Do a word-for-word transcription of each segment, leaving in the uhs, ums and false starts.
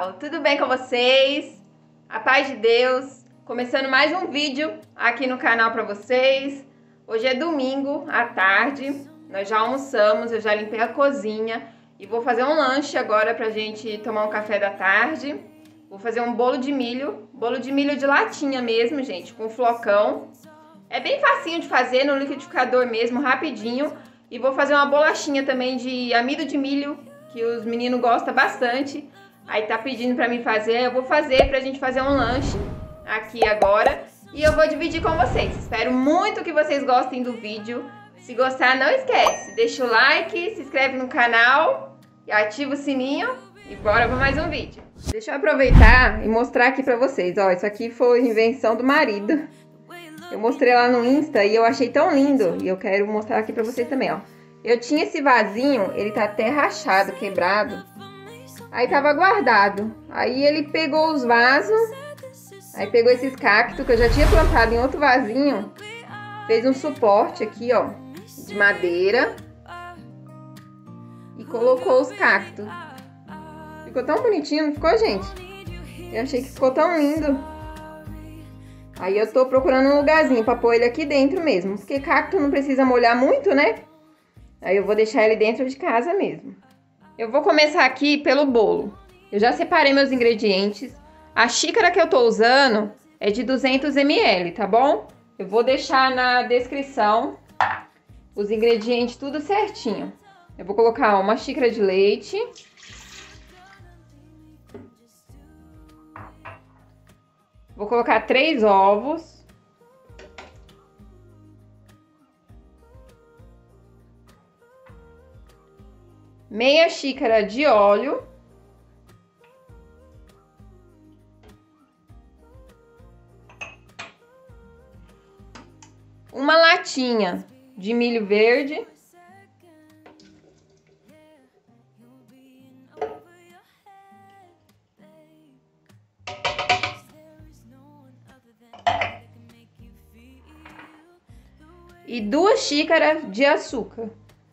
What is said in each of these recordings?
pessoal, tudo bem com vocês? A paz de Deus, começando mais um vídeo aqui no canal para vocês. Hoje é domingo à tarde, nós já almoçamos, eu já limpei a cozinha e vou fazer um lanche agora pra gente tomar um café da tarde. Vou fazer um bolo de milho, bolo de milho de latinha mesmo, gente, com flocão. É bem facinho de fazer no liquidificador mesmo, rapidinho. E vou fazer uma bolachinha também de amido de milho, que os meninos gostam bastante. Aí tá pedindo pra mim fazer, eu vou fazer pra gente fazer um lanche aqui agora. E eu vou dividir com vocês. Espero muito que vocês gostem do vídeo. Se gostar, não esquece, deixa o like, se inscreve no canal e ativa o sininho. E bora para mais um vídeo. Deixa eu aproveitar e mostrar aqui pra vocês. Ó, isso aqui foi invenção do marido. Eu mostrei lá no Insta e eu achei tão lindo. E eu quero mostrar aqui pra vocês também, ó. Eu tinha esse vasinho, ele tá até rachado, quebrado. Aí tava guardado. Aí ele pegou os vasos. Aí pegou esses cactos que eu já tinha plantado em outro vasinho. Fez um suporte aqui, ó, de madeira. E colocou os cactos. Ficou tão bonitinho, não ficou, gente? Eu achei que ficou tão lindo. Aí eu tô procurando um lugarzinho pra pôr ele aqui dentro mesmo. Porque cacto não precisa molhar muito, né? Aí eu vou deixar ele dentro de casa mesmo. Eu vou começar aqui pelo bolo. Eu já separei meus ingredientes. A xícara que eu tô usando é de duzentos mililitros, tá bom? Eu vou deixar na descrição os ingredientes tudo certinho. Eu vou colocar uma xícara de leite. Vou colocar três ovos. Meia xícara de óleo. Uma latinha de milho verde. E duas xícaras de açúcar.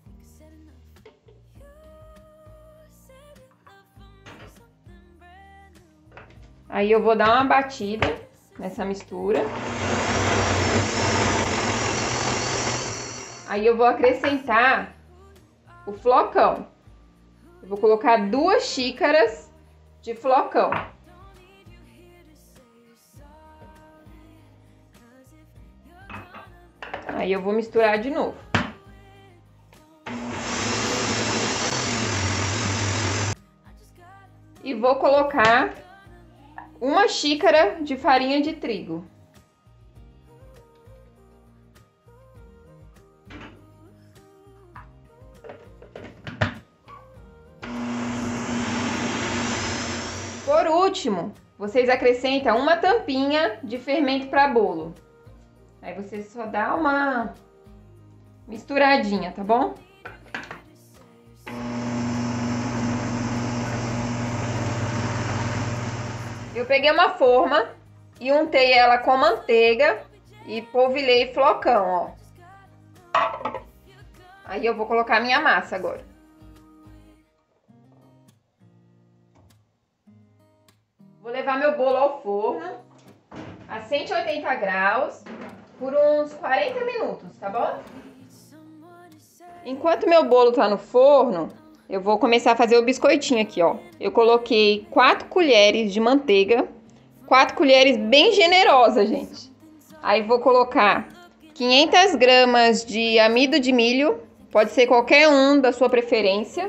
Aí eu vou dar uma batida nessa mistura. Aí eu vou acrescentar o flocão. Eu vou colocar duas xícaras de flocão. Aí eu vou misturar de novo. E vou colocar uma xícara de farinha de trigo. Por último, vocês acrescentam uma tampinha de fermento para bolo. Aí você só dá uma misturadinha, tá bom? Eu peguei uma forma e untei ela com manteiga e polvilhei flocão, ó. Aí eu vou colocar minha massa agora. Vou levar meu bolo ao forno a cento e oitenta graus por uns quarenta minutos, tá bom? Enquanto meu bolo tá no forno, eu vou começar a fazer o biscoitinho aqui, ó. Eu coloquei quatro colheres de manteiga, quatro colheres bem generosas, gente. Aí vou colocar quinhentas gramas de amido de milho, pode ser qualquer um da sua preferência.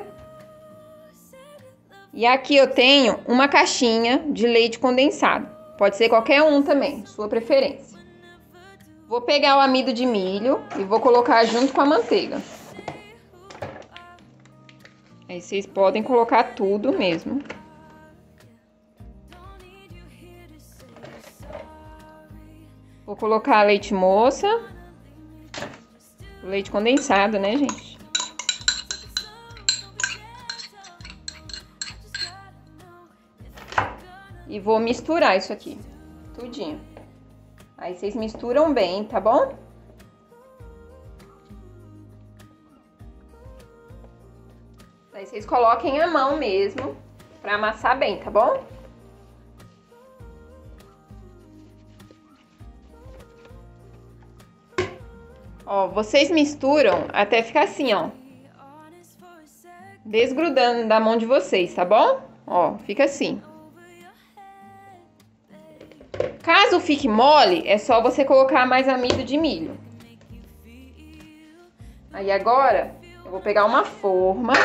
E aqui eu tenho uma caixinha de leite condensado, pode ser qualquer um também, sua preferência. Vou pegar o amido de milho e vou colocar junto com a manteiga. Aí vocês podem colocar tudo mesmo. Vou colocar leite moça. Leite condensado, né, gente? E vou misturar isso aqui, tudinho. Aí vocês misturam bem, tá bom? Aí vocês coloquem a mão mesmo pra amassar bem, tá bom? Ó, vocês misturam até ficar assim, ó. Desgrudando da mão de vocês, tá bom? Ó, fica assim. Caso fique mole, é só você colocar mais amido de milho. Aí agora, eu vou pegar uma forma.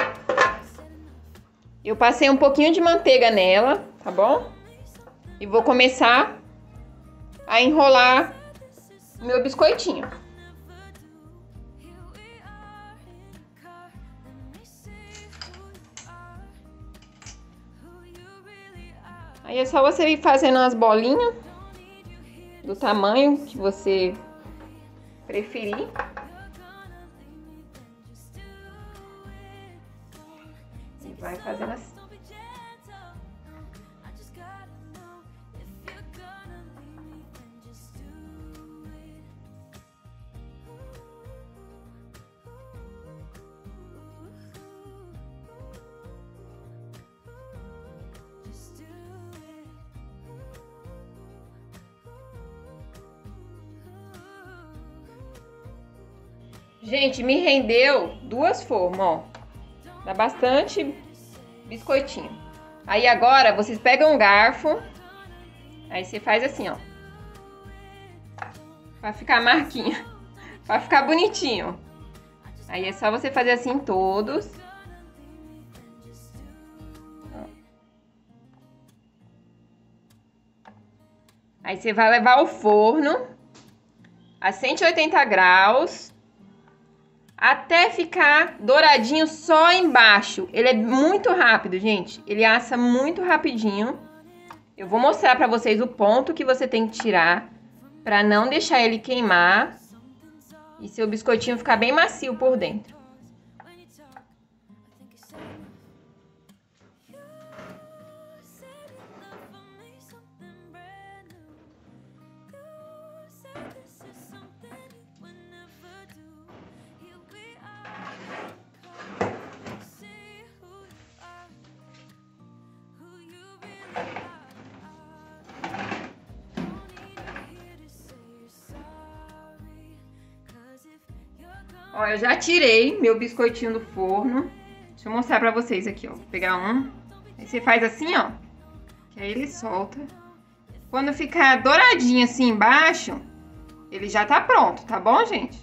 Eu passei um pouquinho de manteiga nela, tá bom? E vou começar a enrolar o meu biscoitinho. Aí é só você ir fazendo umas bolinhas do tamanho que você preferir. E vai fazendo assim. Gente, me rendeu duas formas, ó. Dá bastante biscoitinho. Aí agora, vocês pegam um garfo. Aí você faz assim, ó. Pra ficar marquinha. Pra ficar bonitinho. Aí é só você fazer assim todos. Aí você vai levar ao forno a cento e oitenta graus. Até ficar douradinho só embaixo. Ele é muito rápido, gente. Ele assa muito rapidinho. Eu vou mostrar pra vocês o ponto que você tem que tirar pra não deixar ele queimar e seu biscoitinho ficar bem macio por dentro. Ó, eu já tirei meu biscoitinho do forno. Deixa eu mostrar pra vocês aqui, ó. Vou pegar um. Aí você faz assim, ó. Que aí ele solta. Quando ficar douradinho assim embaixo, ele já tá pronto, tá bom, gente?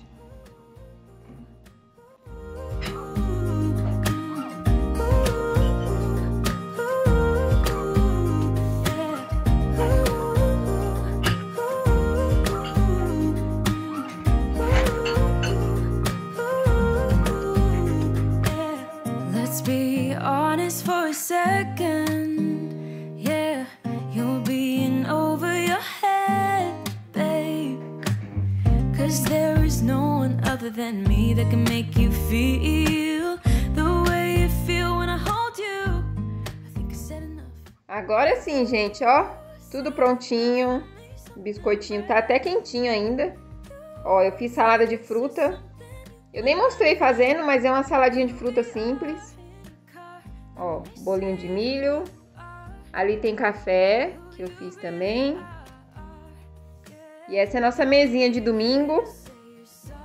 For a second, yeah, you're being over your head, babe. Cause there is no one other than me that can make you feel the way you feel when I hold you. I think I said enough. Agora sim, gente, ó, tudo prontinho. O biscoitinho tá até quentinho ainda. Ó, eu fiz salada de fruta. Eu nem mostrei fazendo, mas é uma saladinha de fruta simples. Ó, bolinho de milho. Ali tem café, que eu fiz também. E essa é a nossa mesinha de domingo.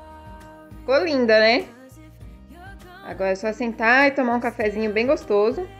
Ficou linda, né? Agora é só sentar e tomar um cafezinho bem gostoso.